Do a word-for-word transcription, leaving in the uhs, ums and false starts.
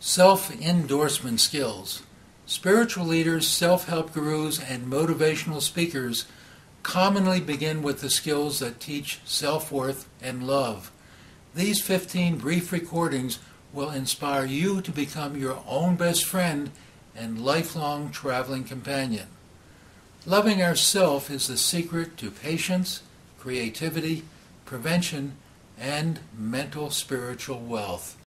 Self-endorsement skills. Spiritual leaders, self-help gurus, and motivational speakers commonly begin with the skills that teach self-worth and love. These fifteen brief recordings will inspire you to become your own best friend and lifelong traveling companion. Loving ourself is the secret to patience, creativity, prevention, and mental spiritual wealth.